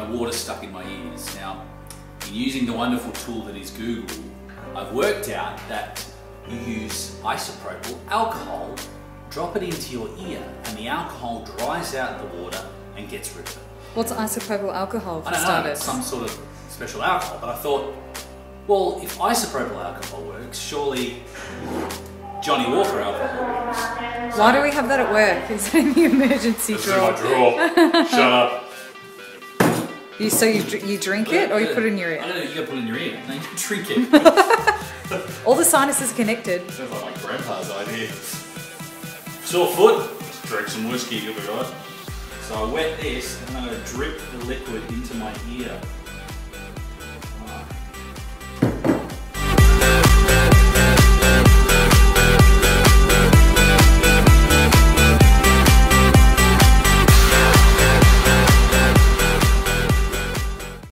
water stuck in my ears. Now, in using the wonderful tool that is Google, I've worked out that you use isopropyl alcohol, drop it into your ear, and the alcohol dries out the water and gets rid of it. What's isopropyl alcohol for I don't know, starters? it's some sort of special alcohol, but I thought, well, if isopropyl alcohol works, surely Johnny Walker alcohol works. Why do we have that at work? Is that in the emergency It's in my drawer? drawer. Shut up. So you drink it or you put it in your I ear? don't know, you gotta put it in your ear. No, you drink it. All the sinuses are connected. Sounds like my grandpa's idea. Sore foot? Just drink some whiskey, you'll be right. So I wet this and I'm gonna drip the liquid into my ear.